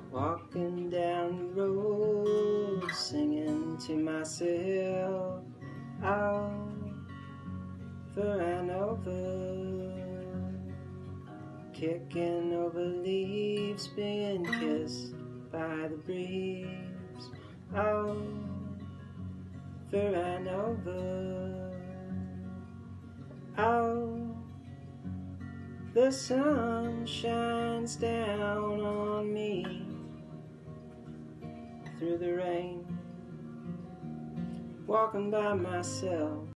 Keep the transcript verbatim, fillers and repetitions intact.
Walking down the road, singing to myself, over and over, kicking over leaves, being kissed by the breeze, over and over. Oh, the sun shines down on me through the rain, walking by myself.